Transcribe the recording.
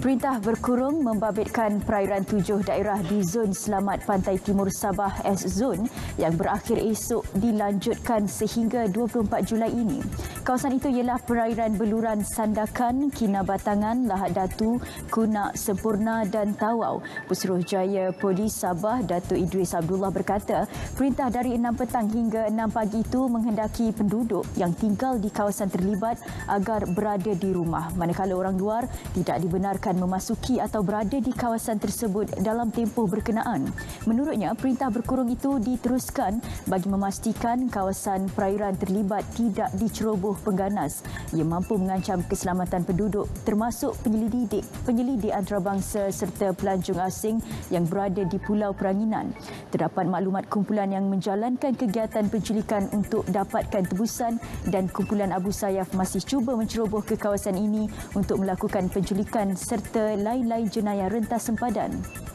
Perintah berkurung membabitkan perairan 7 daerah di Zon Selamat Pantai Timur Sabah S-Zone yang berakhir esok dilanjutkan sehingga 24 Julai ini. Kawasan itu ialah perairan Beluran Sandakan, Kinabatangan, Lahad Datu, Kunak, Sempurna dan Tawau. Pesuruhjaya Polis Sabah Datuk Idris Abdullah berkata, perintah dari 6 petang hingga 6 pagi itu menghendaki penduduk yang tinggal di kawasan terlibat agar berada di rumah, manakala orang luar tidak dibenarkan memasuki atau berada di kawasan tersebut dalam tempoh berkenaan. Menurutnya, perintah berkurung itu diteruskan bagi memastikan kawasan perairan terlibat tidak diceroboh pengganas yang mampu mengancam keselamatan penduduk termasuk penyelidik antarabangsa serta pelancong asing yang berada di Pulau Peranginan. Terdapat maklumat kumpulan yang menjalankan kegiatan penculikan untuk dapatkan tebusan dan kumpulan Abu Sayyaf masih cuba menceroboh ke kawasan ini untuk melakukan penculikan serta lain-lain jenayah rentas sempadan.